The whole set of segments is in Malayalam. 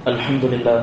الحمد لله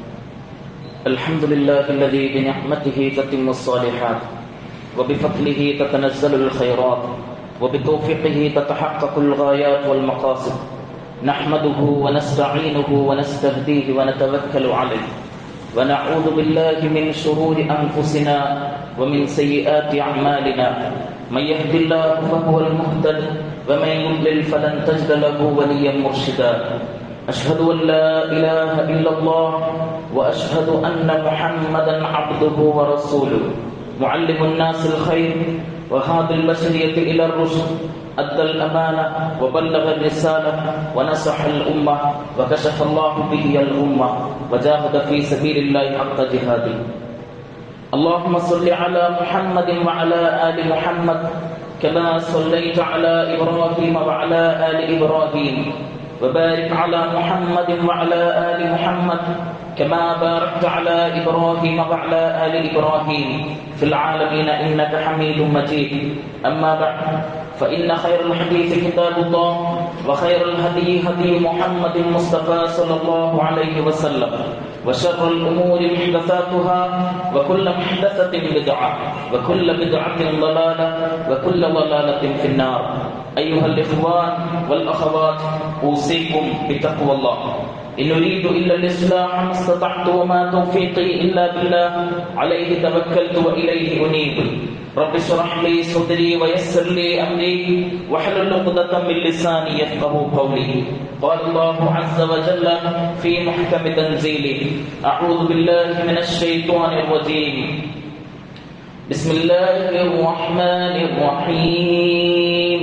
الذي بنعمته تتم الصالحات وبفضله تتنزل الخيرات وبتوفيقه تتحقق الغايات والمقاصد. نحمده ونستعينه ونستهديه ونتوكل عليه ونعوذ بالله من شرور أنفسنا ومن سيئات أعمالنا. من يهد الله فهو المهتد ومن يضلل فلن تجد له وليا مرشدا. أشهد أن لا إله إلا الله وأشهد أن محمدا عبده ورسوله معلم الناس الخير وهادي البشرية إلى الرشد. أدى الأمانة وبلغ الرسالة ونصح الأمة وكشف الله به الأمة وجاهد في سبيل الله حق جهاده. اللهم صل على محمد وعلى آل محمد كما صليت على إبراهيم وعلى آل إبراهيم وبارك على محمد وعلى آل محمد كما باركت على إبراهيم وعلى آل إبراهيم في العالمين إنك حميد مجيد. أما بعد فإن خير الحديث كتاب الله وخير الهدي هدي محمد مصطفى صلى الله عليه وسلم وشر الأمور محدثاتها وكل محدثة بدعة وكل بدعة ضلالة وكل ضلالة في النار. أيها الإخوان والأخوات أوصيكم بتقوى الله. إن أريد إلا الإصلاح ما استطعت وما توفيقي إلا بالله عليه توكلت وإليه أنيب. رب اشرح لي صدري ويسر لي أمري واحلل عقدة من لساني يفقهوا قولي. قال الله عز وجل في محكم تنزيله: أعوذ بالله من الشيطان الرجيم. بسم الله الرحمن الرحيم.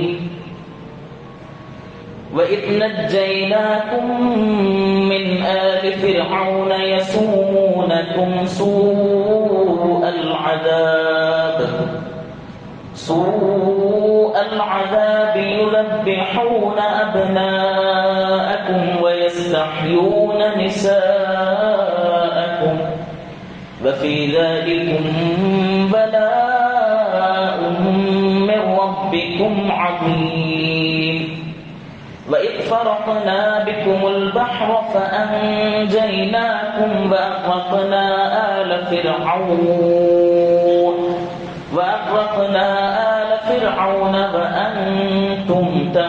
وإذ نجيناكم من آل فرعون يسومونكم سوء العذاب يذبحون أبناءكم ويستحيون نساءكم وفي ذلكم بلاء من ربكم عظيم. وإذ فرقنا بكم البحر فأنجيناكم وأغرقنا آل فرعون وأنتم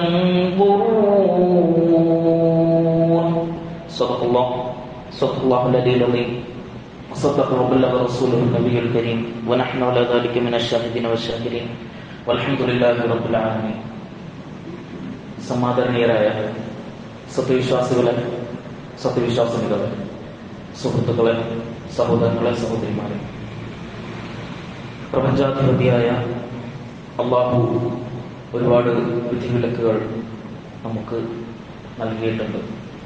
تنظرون. صدق الله العلي العظيم وصدق وبلغ رسوله النبي الكريم ونحن على ذلك من الشاهدين والشاكرين والحمد لله رب العالمين. സമാദരണീയരായ സത്യവിശ്വാസികളെ, സത്യവിശ്വാസിനികളെ, സുഹൃത്തുക്കളെ, സഹോദരങ്ങളെ, സഹോദരിമാരെ, പ്രപഞ്ചാധിപതിയായ അല്ലാഹു ഒരുപാട് വിധിവിലക്കുകൾ നമുക്ക് നൽകിയിട്ടുണ്ട്.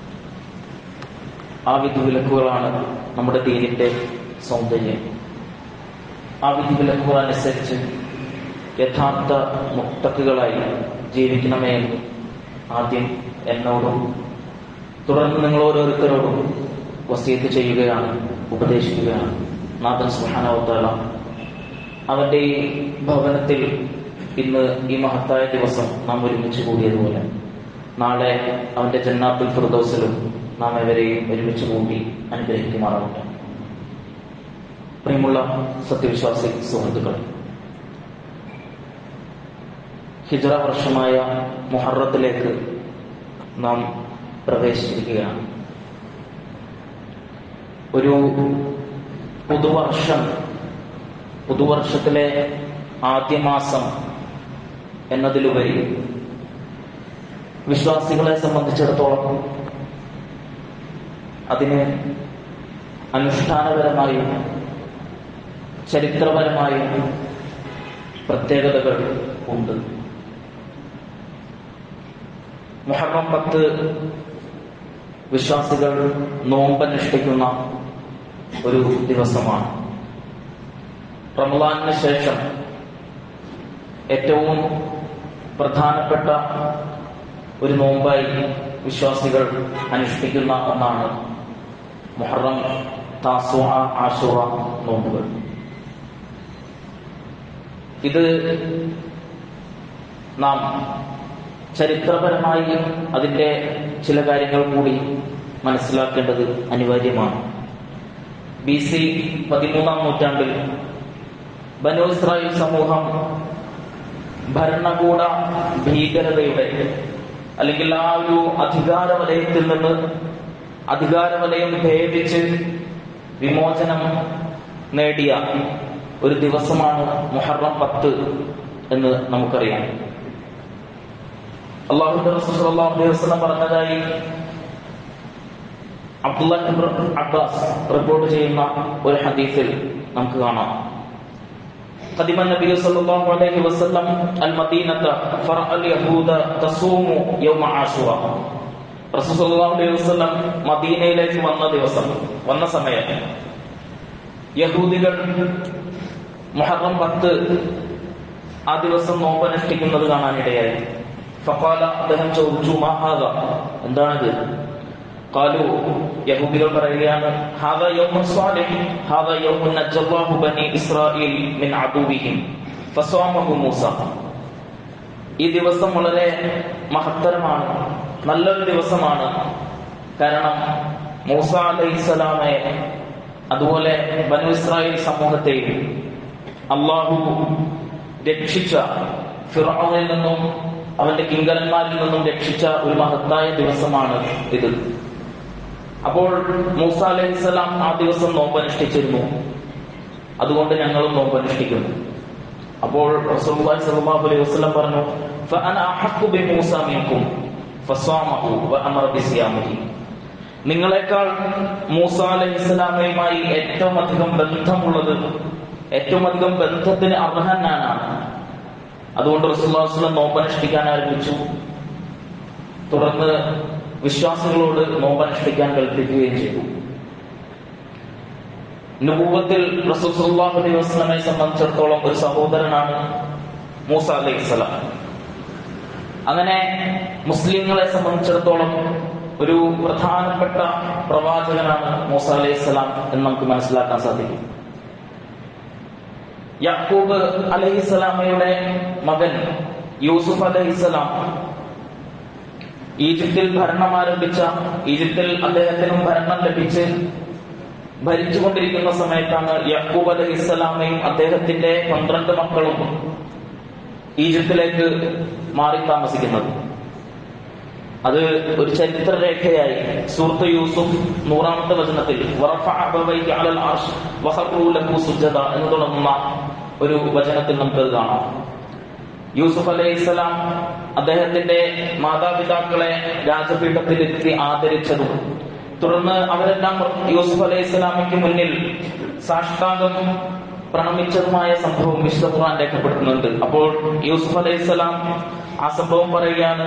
ആ വിധിവിലക്കുകളാണ് നമ്മുടെ ദീനിന്റെ സൗന്ദര്യം. ആ വിധിവിലക്കുകൾ അനുസരിച്ച് യഥാർത്ഥ മുത്തഖികളായി ജീവിക്കണമേ എന്ന് ആദ്യം എന്നോടും തുടർന്ന് നിങ്ങൾ ഓരോരുത്തരോടും വസിയത്ത് ചെയ്യുകയാണ്, ഉപദേശിക്കുകയാണ്. നാഥൻ സുബ്ഹാനഹു വ തആല അവന്റെ ഈ ഭവനത്തിൽ ഇന്ന് ഈ മഹത്തായ ദിവസം നാം ഒരുമിച്ച് കൂടിയതുപോലെ നാളെ അവന്റെ ജന്നാത്തുൽ ഫിർദൗസിലും നാം എവരെയും ഒരുമിച്ച് കൂടി അനുഗ്രഹിക്കുമാറാവട്ടെ. പ്രിയമുള്ള സത്യവിശ്വാസി സുഹൃത്തുക്കൾ, ഹിജ്റ വർഷമായ മുഹറത്തിലേക്ക് നാം പ്രവേശിച്ചിരിക്കുകയാണ്. ഒരു പുതുവർഷത്തിലെ ആദ്യ മാസം എന്നതിലുപരി വിശ്വാസികളെ സംബന്ധിച്ചിടത്തോളം അതിന് അനുഷ്ഠാനപരമായും ചരിത്രപരമായും പ്രത്യേകതകൾ ഉണ്ട്. മുഹറം 10 വിശ്വാസികൾ നോമ്പനുഷ്ഠിക്കുന്ന ഒരു ദിവസമാണ്. റമളാനിന് ശേഷം ഏറ്റവും പ്രധാനപ്പെട്ട ഒരു നോമ്പായി വിശ്വാസികൾ അനുഷ്ഠിക്കുന്ന ഒന്നാണ് മുഹറം, താസുഅ, ആശുറ നോമ്പുകൾ. ഇത് നാം ചരിത്രപരമായി അതിന്റെ ചില കാര്യങ്ങൾ കൂടി മനസ്സിലാക്കേണ്ടത് അനിവാര്യമാണ്. BC 13-ാം നൂറ്റാണ്ടിൽ ബനൂ ഇസ്രായേൽ സമൂഹം ഭരണകൂട ഭീകരതയുടെ അല്ലെങ്കിൽ ആ ഒരു അധികാരവലയത്തിൽ നിന്ന് അധികാരവലയം ഭേദിച്ച് വിമോചനം നേടിയ ഒരു ദിവസമാണ് മുഹറം 10 എന്ന് നമുക്കറിയാം. അല്ലാഹുവിന്റെ റസൂൽ സ്വല്ലല്ലാഹു അലൈഹി വസല്ലം പറഞ്ഞതായി അബ്ദുല്ലാഹ് ഇബ്നു അബ്ബാസ് റിപ്പോർട്ട് ചെയ്യുന്ന ഒരു ഹദീസിൽ നമുക്ക് കാണാം. قدم النبي صلى الله عليه وسلم المدينة فرأى اليهود تصوم يوم عاشوراء. റസൂൽ സല്ലല്ലാഹു അലൈഹി വസല്ലം മദീനയിലേക്ക് വന്ന സമയം യഹൂദികൾ മുഹറം 10 ആ ദിവസം നോമ്പനുഷ്ഠിക്കുന്നത് കാണാനിടയായി. ഫഖാല, അദ്ദേഹം ചോദിച്ചു, മാ ഹാദാ, എന്താണിത്? ഖാലു, യഹൂദികൾ പറയുകയാണ്, ഹാദാ യൗമുൻ സ്വാലിഹ്, ഹാദാ യൗമുൻ നജ്ജല്ലാഹു ബനി ഇസ്രായീൽ മിൻ അദുവിഹിം ഫസ്വാമഹു മൂസ. ഈ ദിവസം വളരെ മഹത്തരമാണ്, നല്ലൊരു ദിവസമാണ്. കാരണം മൂസ അലൈഹിസ്സലാമെ അതുപോലെ ബനൂ ഇസ്രായേൽ സമൂഹത്തെയും അള്ളാഹു രക്ഷിച്ച ഫിർഔനിൽ നിന്നും അവന്റെ കിങ്കരന്മാരിൽ നിന്നും രക്ഷിച്ച ഒരു മഹത്തായ ദിവസമാണ് ഇത്. അപ്പോൾ മൂസ അലൈഹിസ്സലാം ആ ദിവസം നോമ്പനുഷ്ഠിച്ചിരുന്നു. അതുകൊണ്ട് ഞങ്ങളും നോമ്പനുഷ്ഠിക്കുന്നു. അപ്പോൾ റസൂലുള്ളാഹി സ്വല്ലല്ലാഹു അലൈഹി വസല്ലം പറഞ്ഞു, ഫഅന അഹഖു ബിമൂസ മിൻകും ഫസ്വാമഹു വഅമറ ബിസിയാമിഹി. നിങ്ങളെക്കാൾ മൂസ അലൈഹിസ്സലാമയുമായി ഏറ്റവും അധികം ബന്ധമുള്ളത്, ഏറ്റവും അധികം ബന്ധത്തിന് അർഹനാണ്. അതുകൊണ്ട് റസൂലുള്ളാഹി സ്വല്ലല്ലാഹു അലൈഹി വസല്ലം നോമ്പനുഷ്ഠിക്കാൻ ആരംഭിച്ചു. തുടർന്ന് വിശ്വാസികളോട് നോമ്പനുഷ്ഠിക്കാൻ കൽപ്പിക്കുകയും ചെയ്തു. നുബുവത്തിൽ റസൂൽ സല്ലല്ലാഹു അലൈഹി വസല്ലമയെ സംബന്ധിച്ചിടത്തോളം ഒരു സഹോദരനാണ് മൂസ അലൈഹിസ്സലാം. അങ്ങനെ മുസ്ലിങ്ങളെ സംബന്ധിച്ചിടത്തോളം ഒരു പ്രധാനപ്പെട്ട പ്രവാചകനാണ് മൂസ അലൈഹിസ്സലാം എന്ന് നമുക്ക് മനസ്സിലാക്കാൻ സാധിക്കും. യാക്കൂബ് അലൈഹിസ്സലാമയുടെ മകൻ യൂസുഫ് അലൈഹിസ്സലാം ഈജിപ്തിൽ ഭരണം ആരംഭിച്ച, ഈജിപ്തിൽ അദ്ദേഹത്തിനും ഭരണം ലഭിച്ച് ഭരിച്ചുകൊണ്ടിരിക്കുന്ന സമയത്താണ് യാക്കൂബ് അലൈഹിസ്സലാമയും അദ്ദേഹത്തിന്റെ 12 മക്കളും ഈജിപ്തിലേക്ക് മാറി താമസിക്കുന്നത്. അത് ഒരു ചരിത്രരേഖയായി സൂറത്ത് യൂസുഫ് 100-ാമത്തെ വചനത്തിൽ വറഫഅ അബവൈഹി അലൽ അർശ് വഖറൂ ലഹു സുജദ എന്ന് തുടങ്ങുന്ന ഒരു വചനത്തിൽ നമുക്കത് കാണാം. യൂസുഫ് അലൈഹിസ്സലാം അദ്ദേഹത്തിന്റെ മാതാപിതാക്കളെ രാജപീഠത്തിലിരുത്തി ആദരിച്ചതും തുടർന്ന് അവരെല്ലാം യൂസുഫ് അലൈഹിസ്സലാമയ്ക്ക് മുന്നിൽ സാഷ്ടാംഗം പ്രണമിച്ചതുമായ സംഭവം വിശുദ്ധ ഖുർആൻ രേഖപ്പെടുത്തുന്നുണ്ട്. അപ്പോൾ യൂസുഫ് അലൈഹിസ്സലാം ആ സംഭവം പറയുകയാണ്,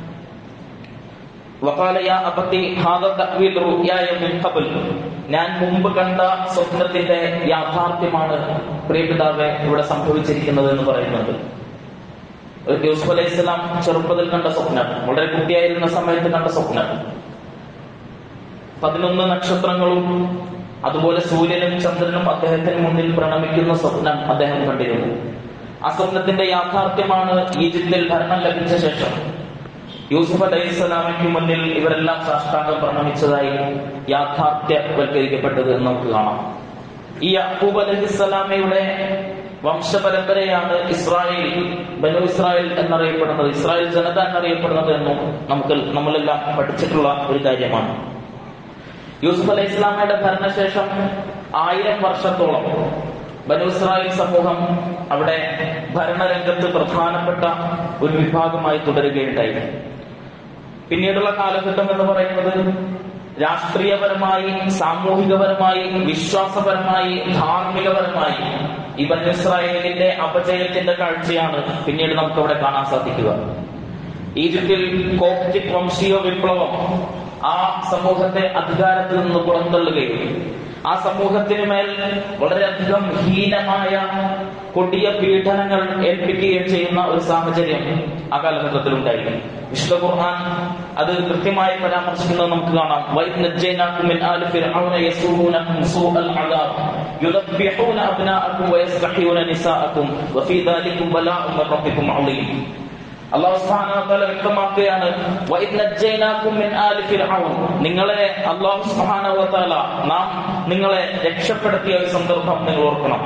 വഖാല യാ അബതി ഹാദാ തഅ്വീൽ റുയായ മിൻ ഖബൽ. ഞാൻ മുമ്പ് കണ്ട സ്വപ്നത്തിന്റെ യാഥാർത്ഥ്യമാണ് പ്രിയപിതാവേ ഇവിടെ സംഭവിച്ചിരിക്കുന്നത് എന്ന് പറയുന്നുണ്ട്. യൂസുഫ് അലൈഹിസ്സലാം ചെറുപ്പത്തിൽ കണ്ട സ്വപ്നം, വളരെ കുട്ടിയായിരുന്ന സമയത്ത് കണ്ട സ്വപ്നം, 11 നക്ഷത്രങ്ങളും അതുപോലെ സൂര്യനും ചന്ദ്രനും അദ്ദേഹത്തിന് മുന്നിൽ പ്രണമിക്കുന്ന സ്വപ്നം അദ്ദേഹം കണ്ടിരുന്നു. ആ സ്വപ്നത്തിന്റെ യാഥാർത്ഥ്യമാണ് ഈജിപ്തിൽ ഭരണം ലഭിച്ച ശേഷം യൂസുഫ് അലൈഹിസ്സലാമയ്ക്ക് മുന്നിൽ ഇവരെല്ലാം സാഷ്ടാംഗം പ്രണമിച്ചതായി യാഥാർത്ഥ്യവൽക്കരിക്കപ്പെട്ടത് എന്ന് നമുക്ക് കാണാം. ഈ യാക്കൂബ് അലൈഹിസ്സലാമയുടെ വംശപരമ്പരയാണ് ഇസ്രായേൽ, ബനൂ ഇസ്രായേൽ എന്നറിയപ്പെടുന്നത്, ഇസ്രായേൽ ജനത എന്നറിയപ്പെടുന്നത് എന്നും നമ്മളെല്ലാം പഠിച്ചിട്ടുള്ള ഒരു കാര്യമാണ്. യൂസുഫ് അലൈഹി ഇസ്ലാമയുടെ ഭരണശേഷം 1000 വർഷത്തോളം ബനൂ ഇസ്രായേൽ സമൂഹം അവിടെ ഭരണരംഗത്ത് പ്രധാനപ്പെട്ട ഒരു വിഭാഗമായി തുടരുകയുണ്ടായി. പിന്നീടുള്ള കാലഘട്ടം എന്ന് പറയുന്നത് രാഷ്ട്രീയപരമായി, സാമൂഹികപരമായി, വിശ്വാസപരമായി, ധാർമ്മികപരമായി ഈ ബനൂ ഇസ്രായേലിന്റെ അപജയത്തിന്റെ കാഴ്ചയാണ് പിന്നീട് നമുക്ക് അവിടെ കാണാൻ സാധിക്കുക. ഈജിപ്തിൽ കോപ്റ്റിക് വംശീയ വിപ്ലവം ആ സമൂഹത്തെ അധികാരത്തിൽ നിന്ന് പുറന്തള്ളുകയും ആ സമൂഹത്തിന് മേൽ വളരെയധികം ഹീനമായ കൊടിയ പീഡനങ്ങൾ ഏൽപ്പിക്കുകയും ചെയ്യുന്ന ഒരു സാഹചര്യം ആ കാലഘട്ടത്തിൽ ഉണ്ടായിരുന്നു. വിശുദ്ധ ഖുർആൻ അത് കൃത്യമായി പരാമർശിക്കുന്നത് നമുക്ക് കാണാം. വഇദ് നജ്ജൈനാകും മിൻ ആലി ഫിർഔന യസൂമുനകും സൂഅൽ അദാബ് യുദബ്ബിഹൂന അബ്നാഅകും വയസ്തഹ്യൂന നിസാഅകും വഫീ ദാലികും ബലാഉം മിർ റബ്ബികും അളീം. അല്ലാഹു സുബ്ഹാനഹു വ തആല വ്യക്തമാക്കുകയാണ്, നിങ്ങളെ അല്ലാഹു സുബ്ഹാനഹു വ തആല നാം നിങ്ങളെ രക്ഷപ്പെടുത്തിയ ഒരു സന്ദർഭം നിങ്ങൾ ഓർക്കണം.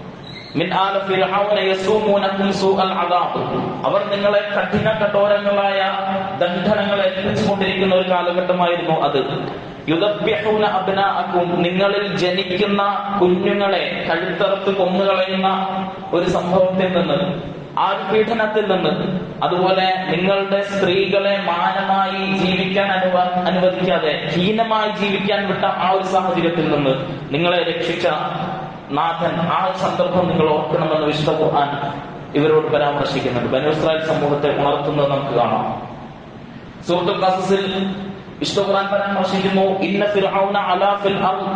അവർ നിങ്ങളെ കഠിന കഠോരങ്ങളായ ദണ്ഡനങ്ങളെ ഏൽപ്പിച്ചുകൊണ്ടിരിക്കുന്ന ഒരു കാലഘട്ടമായിരുന്നു അത്. യുദബ്ബിഹൂന അബ്നാഅക്കും, നിങ്ങളിൽ ജനിക്കുന്ന കുഞ്ഞുങ്ങളെ കഴുത്തറുത്ത് കൊന്നുകളയുന്ന ഒരു സംഭവത്തിൽ നിന്ന്, ആ പീഡനത്തിൽ നിന്ന്, അതുപോലെ നിങ്ങളുടെ സ്ത്രീകളെ മാനമായി ജീവിക്കാൻ അനുവദിക്കാതെ ഹീനമായി ജീവിക്കാൻ വിട്ട ആ ഒരു സാഹചര്യത്തിൽ നിന്ന് നിങ്ങളെ രക്ഷിച്ച നാഥൻ, ആ സന്ദർഭം നിങ്ങൾ ഓർക്കണമെന്ന് വിശുദ്ധ ഖുർആൻ ഇവരോട് പരാമർശിക്കുന്നുണ്ട്. ബനൂ ഇസ്രായേൽ സമൂഹത്തെ ഉണർത്തുന്നത് നമുക്ക് കാണാം. സൂറത്തുൽ ഖസസിൽ വിശുദ്ധ ഖുർആൻ പരാമർശിക്കുന്നു, ഇന്ന ഫിർഔന അലാ ഫിൽ അർദ്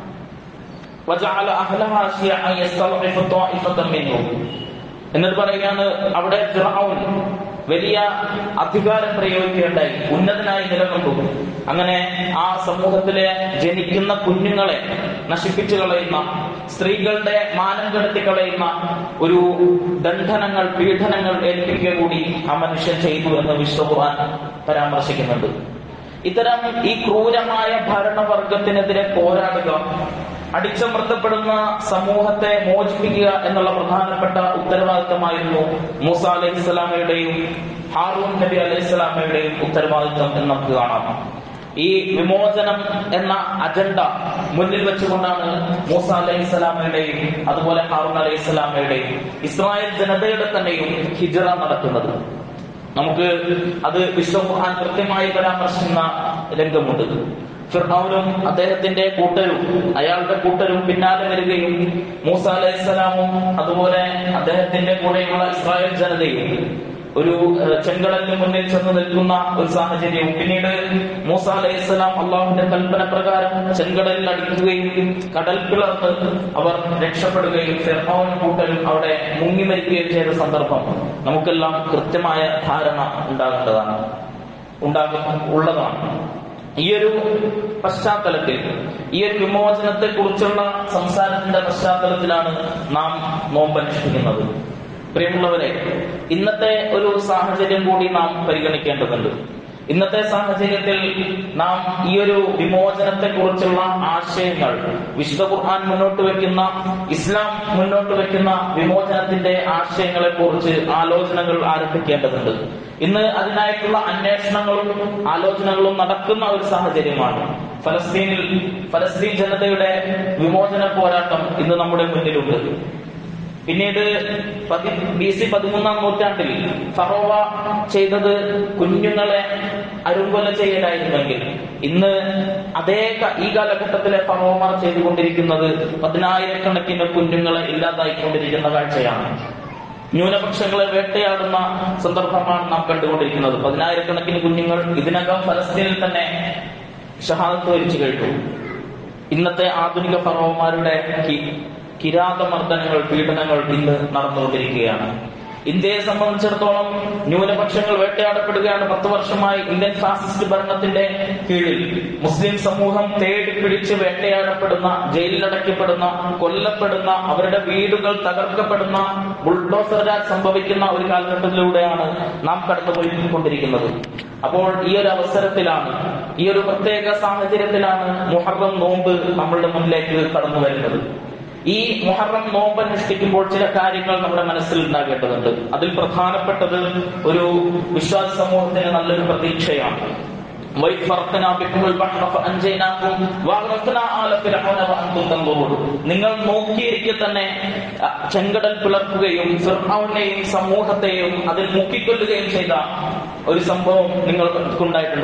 വജഅല അഹ്ലഹാ ശിയഅൻ യസ്തദ്ഇഫു ത്വാഇഫതൻ മിൻഹും. എന്നിട്ട് പറയുകയാണ്, അവിടെ ഫിർഔൻ വലിയ അധികാരം പ്രയോഗിക്കുകയുണ്ടായി, ഉന്നതനായി നിലകൊണ്ടു. അങ്ങനെ ആ സമൂഹത്തിലെ ജനിക്കുന്ന കുഞ്ഞുങ്ങളെ നശിപ്പിച്ചു കളയുന്ന, സ്ത്രീകളുടെ മാനം കെടുത്തി കളയുന്ന ഒരു ദണ്ഡനങ്ങൾ, പീഡനങ്ങൾ ഏൽപ്പിക്കുക കൂടി ആ മനുഷ്യൻ ചെയ്തു എന്ന് വിശുദ്ധ ഖുർആൻ പരാമർശിക്കുന്നുണ്ട്. ഇത്തരം ഈ ക്രൂരമായ ഭരണവർഗത്തിനെതിരെ പോരാടുക, അടിച്ചമർത്തപ്പെടുന്ന സമൂഹത്തെ മോചിപ്പിക്കുക എന്നുള്ള പ്രധാനപ്പെട്ട ഉത്തരവാദിത്തമായിരുന്നു മൂസ അലൈഹിസ്സലാമയുടെയും ഹാറൂൻ നബി അലൈഹിസ്സലാമയുടെയും ഉത്തരവാദിത്തം എന്ന് നമുക്ക് കാണാം. ഈ വിമോചനം എന്ന അജണ്ട മുന്നിൽ വെച്ചുകൊണ്ടാണ് മൂസ അലൈഹിസ്സലാമയുടെയും അതുപോലെ ഹാറൂൻ അലൈഹിസ്സലാമയുടെയും ഇസ്രായേൽ ജനതയുടെ തന്നെയും ഹിജ്റ നടക്കുന്നത്. നമുക്ക് അത് വിശുദ്ധ ഖുർആൻ കൃത്യമായി പരാമർശിക്കുന്ന രംഗമുണ്ട്. ഫിർഔനും അദ്ദേഹത്തിന്റെ കൂട്ടരും അയാളുടെ കൂട്ടരും പിന്നാലെ വരികയും മൂസ അലൈഹിസ്സലാമും അതുപോലെ അദ്ദേഹത്തിന്റെ കൂടെയുള്ള ഇസ്രായേൽ ജനതയും ഒരു ചെങ്കടലിന് മുന്നിൽ ചെന്ന് നിൽക്കുന്ന ഒരു സാഹചര്യവും, പിന്നീട് മൂസ അലൈഹിസ്സലാം അള്ളാഹുവിന്റെ കൽപ്പന പ്രകാരം ചെങ്കടലിൽ അടിക്കുകയും കടൽ പിളർന്ന് അവർ രക്ഷപ്പെടുകയും ഫിർഔനും കൂട്ടരും അവിടെ മുങ്ങി മരിക്കുകയും ചെയ്ത സന്ദർഭം നമുക്കെല്ലാം കൃത്യമായ ധാരണ ഉള്ളതാണ്. ഈ ഒരു പശ്ചാത്തലത്തിൽ, ഈ ഒരു വിമോചനത്തെ കുറിച്ചുള്ള സംസാരത്തിന്റെ പശ്ചാത്തലത്തിലാണ് നാം നോമ്പനുഷ്ഠിക്കുന്നത്. പ്രിയമുള്ളവരെ, ഇന്നത്തെ ഒരു സാഹചര്യം കൂടി നാം പരിഗണിക്കേണ്ടതുണ്ട്. ഇന്നത്തെ സാഹചര്യത്തിൽ നാം ഈ ഒരു വിമോചനത്തെ കുറിച്ചുള്ള ആശയങ്ങൾ, വിശുദ്ധ ഖുർആൻ മുന്നോട്ട് വെക്കുന്ന, ഇസ്ലാം മുന്നോട്ട് വെക്കുന്ന വിമോചനത്തിന്റെ ആശയങ്ങളെ കുറിച്ച് ആലോചനകൾ ആരംഭിക്കേണ്ടതുണ്ട്. ഇന്ന് അതിനായിട്ടുള്ള അന്വേഷണങ്ങളും ആലോചനകളും നടക്കുന്ന ഒരു സാഹചര്യമാണ്. ഫലസ്തീൻ ജനതയുടെ വിമോചന പോരാട്ടം ഇന്ന് നമ്മുടെ മുന്നിലുണ്ട്. പിന്നീട് BC 13-ാം നൂറ്റാണ്ടിൽ ഫറോവ ചെയ്തത് കുഞ്ഞുങ്ങളെ അരുങ്കൊല ചെയ്യലായിരുന്നെങ്കിൽ, ഇന്ന് ഈ കാലഘട്ടത്തിലെ ഫറോവമാർ ചെയ്തുകൊണ്ടിരിക്കുന്നത് 10,000-കണക്കിന് കുഞ്ഞുങ്ങളെ ഇല്ലാതായിക്കൊണ്ടിരിക്കുന്ന കാഴ്ചയാണ്. ന്യൂനപക്ഷങ്ങളെ വേട്ടയാടുന്ന സന്ദർഭമാണ് നാം കണ്ടുകൊണ്ടിരിക്കുന്നത്. 10,000-കണക്കിന് കുഞ്ഞുങ്ങൾ ഇതിനകം ഫലസ്തീനിൽ തന്നെ ഷഹാദത്ത് വരിച്ചു കഴിഞ്ഞു. ഇന്നത്തെ ആധുനിക ഫറോവമാരുടെ കിരാതമർദ്ദനങ്ങൾ, പീഡനങ്ങൾ ഇന്ന് നടന്നുകൊണ്ടിരിക്കുകയാണ്. ഇന്ത്യയെ സംബന്ധിച്ചിടത്തോളം ന്യൂനപക്ഷങ്ങൾ വേട്ടയാടപ്പെടുകയാണ്. 10 വർഷമായി ഇന്ത്യൻ ഫാസിസ്റ്റ് ഭരണത്തിന്റെ കീഴിൽ മുസ്ലിം സമൂഹം തേടി പിടിച്ച് വേട്ടയാടപ്പെടുന്ന, ജയിലിലടയ്ക്കപ്പെടുന്ന, കൊല്ലപ്പെടുന്ന, അവരുടെ വീടുകൾ തകർക്കപ്പെടുന്ന, ബുൾഡോസർ രാജ് സംഭവിക്കുന്ന ഒരു കാലഘട്ടത്തിലൂടെയാണ് നാം കടന്നുപോയിക്കൊണ്ടിരിക്കുന്നത്. അപ്പോൾ ഈ ഒരു അവസരത്തിലാണ്, ഈ ഒരു പ്രത്യേക സാഹചര്യത്തിലാണ് മുഹറം നോമ്പ് നമ്മളുടെ മുന്നിലേക്ക് കടന്നു വരുന്നത്. ഈ മുഹറം നോമ്പ് അനുഷ്ഠിക്കുമ്പോൾ ചില കാര്യങ്ങൾ നമ്മുടെ മനസ്സിൽ ഉണ്ടാകേണ്ടതുണ്ട്. അതിൽ പ്രധാനപ്പെട്ടത് ഒരു വിശ്വാസ സമൂഹത്തിന് നല്ലൊരു പ്രതീക്ഷയാണ്. നിങ്ങൾ നോക്കിയിരിക്കെ തന്നെ ചെങ്കടൽ പിളർക്കുകയും ഫിർഔനെയും സമൂഹത്തെയും അതിൽ മുക്കിക്കൊല്ലുകയും ചെയ്ത ഒരു സംഭവം നിങ്ങൾക്കുണ്ടായിട്ടുണ്ട്.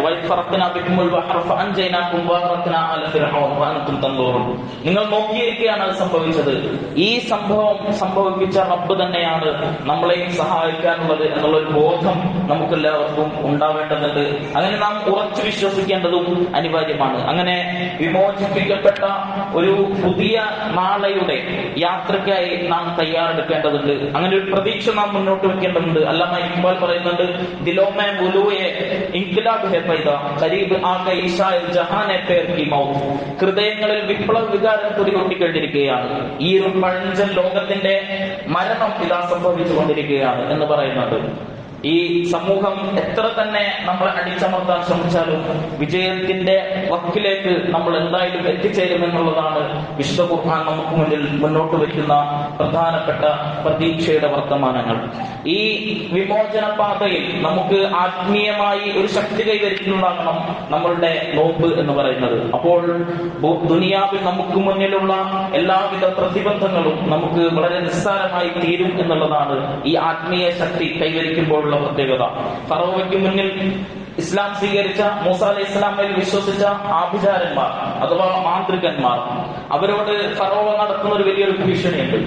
നിങ്ങൾ നോക്കിയിരിക്കുകയാണ് അത് സംഭവിച്ചത്. ഈ സംഭവം സംഭവിപ്പിച്ച റബ്ബ് തന്നെയാണ് നമ്മളെയും സഹായിക്കാനുള്ളത് എന്നുള്ളൊരു ബോധം നമുക്കെല്ലാവർക്കും ഉണ്ടാവേണ്ടതുണ്ട്. അങ്ങനെ നാം ഉറച്ചു വിശ്വസിക്കേണ്ടതും അനിവാര്യമാണ്. അങ്ങനെ വിമോചിപ്പിക്കപ്പെട്ട ഒരു പുതിയ നാളെയുടെ യാത്രയ്ക്കായി നാം തയ്യാറെടുക്കേണ്ടതുണ്ട്. അങ്ങനെ ഒരു പ്രതീക്ഷ നാം മുന്നോട്ട് വെക്കേണ്ടതുണ്ട്. അല്ലാമ ഇക്ബാൽ പറയുന്നുണ്ട്, ദിലോമേ മുലൂയെ ഇൻഖിലാബ് ഹെ പൈദ ഖരീബ് ആകെ ഈശായ ജഹാനെ പേർ കി മൗത്ത്. ഹൃദയങ്ങളിൽ വിപ്ലവ വികാരം കുടികൊണ്ടിരിക്കുകയാണ്. ഈ ഒരു പഴഞ്ചൻ ലോകത്തിന്റെ മരണം ഇതാ സംഭവിച്ചുകൊണ്ടിരിക്കുകയാണ് എന്ന് പറയുന്നുണ്ട്. ഈ സമൂഹം എത്ര തന്നെ നമ്മളെ അടിച്ചമർത്താൻ ശ്രമിച്ചാലും വിജയത്തിന്റെ വക്കിലേക്ക് നമ്മൾ എന്തായാലും എത്തിച്ചേരുമെന്നുള്ളതാണ് വിശുദ്ധ ഖുർആൻ നമുക്ക് മുന്നിൽ മുന്നോട്ട് വയ്ക്കുന്ന പ്രധാനപ്പെട്ട പ്രതീക്ഷയുടെ വർത്തമാനങ്ങൾ. ഈ വിമോചന പാതയിൽ നമുക്ക് ആത്മീയമായി ഒരു ശക്തി കൈവരിക്കുന്നതാകണം നമ്മളുടെ നോമ്പ് എന്ന് പറയുന്നത്. അപ്പോൾ ദുനിയാവിൽ നമുക്ക് മുന്നിലുള്ള എല്ലാവിധ പ്രതിബന്ധങ്ങളും നമുക്ക് വളരെ നിസ്സാരമായി തീരും എന്നുള്ളതാണ് ഈ ആത്മീയ ശക്തി കൈവരിക്കുമ്പോഴുള്ള പ്രത്യേകത. ഫറോവയ്ക്ക് മുന്നിൽ ഇസ്ലാം സ്വീകരിച്ച മൂസ അലൈഹി ഇസ്ലാമിൽ വിശ്വസിച്ച ആഭിചാരന്മാർ അഥവാ മാന്ത്രികന്മാർ, അവരോട് ഫറോവ നടത്തുന്ന ഒരു വലിയൊരു ഭീഷണിയുണ്ട്.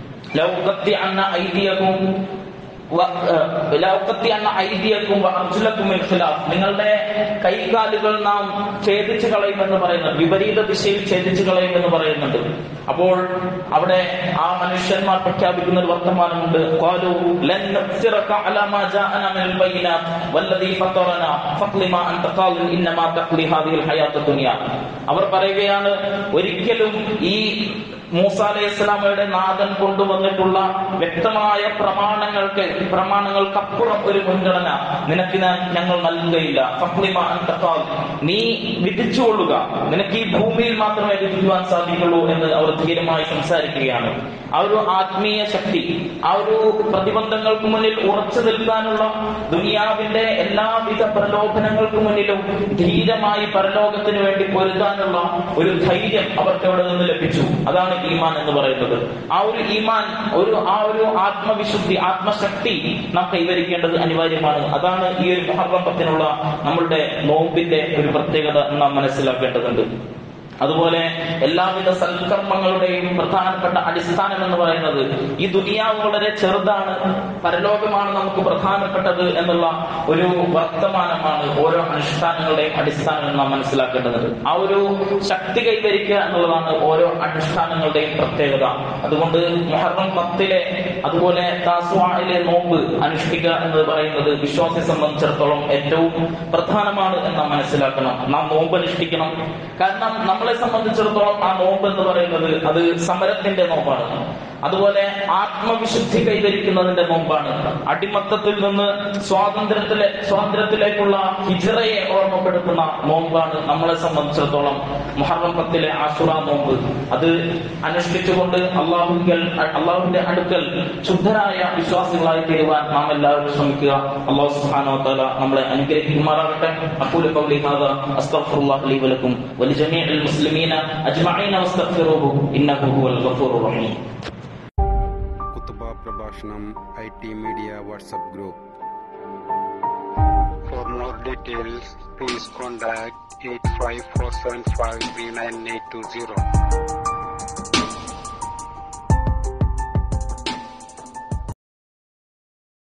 നിങ്ങളുടെ കൈകാലുകൾ നാം ഛേദിച്ചു കളയുമെന്ന് പറയുന്നുണ്ട്, വിപരീത ദിശയിൽ ഛേദിച്ചു കളയുമെന്ന് പറയുന്നുണ്ട്. അപ്പോൾ അവിടെ ആ മനുഷ്യന്മാർ പ്രഖ്യാപിക്കുന്ന ഒരു വർത്തമാനമുണ്ട്. അവർ പറയുകയാണ്, ഒരിക്കലും ഈ മൂസ അലൈഹി ഇസ്ലാമയുടെ നാഥൻ കൊണ്ടുവന്നിട്ടുള്ള വ്യക്തമായ പ്രമാണങ്ങൾക്കപ്പുറം ഒരു മുൻഗണന നിനക്ക് ഞങ്ങൾ നൽകുകയില്ല. നീ വിധിച്ചുകൊള്ളുക, നിനക്ക് ഈ ഭൂമിയിൽ മാത്രമേ വിധിക്കുവാൻ സാധിക്കുള്ളൂ എന്ന് അവർ ധീരമായി സംസാരിക്കുകയാണ്. ആ ഒരു ആത്മീയ ശക്തി, ആ ഒരു പ്രതിബന്ധങ്ങൾക്ക് മുന്നിൽ ഉറച്ചു നിൽക്കാനുള്ള, ദുനിയാവിന്റെ എല്ലാവിധ പ്രലോഭനങ്ങൾക്ക് മുന്നിലും ധീരമായി പരലോകത്തിന് വേണ്ടി പൊരുതാനുള്ള ഒരു ധൈര്യം അവർക്ക് അവിടെ നിന്ന് ലഭിച്ചു. അതാണ് ഈമാൻ എന്ന് പറയുന്നത്. ആ ഒരു ഈമാൻ, ആ ഒരു ആത്മവിശുദ്ധി, ആത്മശക്തി നാം കൈവരിക്കേണ്ടത് അനിവാര്യമാണ്. അതാണ് ഈ ഒരു മുഹറം 10 നമ്മളുടെ നോമ്പിന്റെ ഒരു പ്രത്യേകത നാം മനസ്സിലാക്കേണ്ടതുണ്ട്. അതുപോലെ എല്ലാവിധ സൽക്കർമ്മങ്ങളുടെയും പ്രധാനപ്പെട്ട അടിസ്ഥാനം എന്ന് പറയുന്നത് ഈ ദുനിയാവ് വളരെ ചെറുതാണ്, പരലോകമാണ് നമുക്ക് പ്രധാനപ്പെട്ടത് എന്നുള്ള ഒരു വർത്തമാനമാണ് ഓരോ അനുഷ്ഠാനങ്ങളുടെയും അടിസ്ഥാനം നാം മനസ്സിലാക്കേണ്ടത്. ആ ഒരു ശക്തി കൈവരിക്കുക എന്നുള്ളതാണ് ഓരോ അനുഷ്ഠാനങ്ങളുടെയും പ്രത്യേകത. അതുകൊണ്ട് മുഹറം 10 അതുപോലെ താസ്വാഇലെ നോമ്പ് അനുഷ്ഠിക്കുക എന്ന് പറയുന്നത് വിശ്വാസിയെ സംബന്ധിച്ചിടത്തോളം ഏറ്റവും പ്രധാനമാണ് എന്ന് നാം മനസ്സിലാക്കണം. നാം നോമ്പ് അനുഷ്ഠിക്കണം. കാരണം നമ്മളെ സംബന്ധിച്ചിടത്തോളം ആ നോമ്പ് എന്ന് പറയുന്നത് അത് സമരത്തിന്റെ നോമ്പാണ്. അതുപോലെ ആത്മവിശുദ്ധി കൈവരിക്കുന്നതിന്റെ നോമ്പാണ്. അടിമത്തത്തിൽ നിന്ന് സ്വാതന്ത്ര്യത്തിലേക്കുള്ള ഹിജ്റയെ ഓർമ്മപ്പെടുത്തുന്ന നോമ്പാണ് നമ്മളെ സംബന്ധിച്ചിടത്തോളം മുഹറം 10 ആശുറ നോമ്പ്. അത് അനുഷ്ഠിച്ചുകൊണ്ട് അള്ളാഹുവിന്റെ അടുക്കൽ ശുദ്ധരായ വിശ്വാസികളായി തീരുവാൻ നാം എല്ലാവരും ശ്രമിക്കുക. അല്ലാഹു സുബ്ഹാനഹു വ തആല നമ്മളെ അനുഗ്രഹിക്കുമാറാകട്ടെ. അഖൂലു ഖൗലി ഹാദാ അസ്തഗ്ഫിറുല്ലാഹ ലീ വലക്കും വലിജമീഇൽ മുസ്ലിമീന അജ്മഈന വസ്തഗ്ഫിറൂഹു ഇന്നഹു ഹുവൽ ഗഫൂറുർ റഹീം. പ്രഭാഷണം IT Media WhatsApp group. For more details, please contact 854753980.